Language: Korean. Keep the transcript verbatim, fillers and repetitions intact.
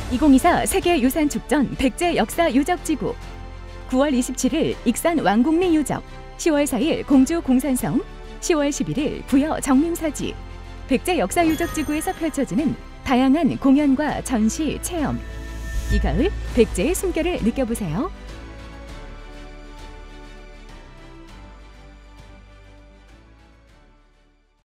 이천이십사 세계유산축전 백제 역사 유적지구 구월 이십칠일 익산 왕궁리 유적, 시월 사일 공주 공산성, 시월 십일일 부여 정림사지, 백제 역사 유적지구에서 펼쳐지는 다양한 공연과 전시, 체험. 이 가을 백제의 숨결을 느껴보세요.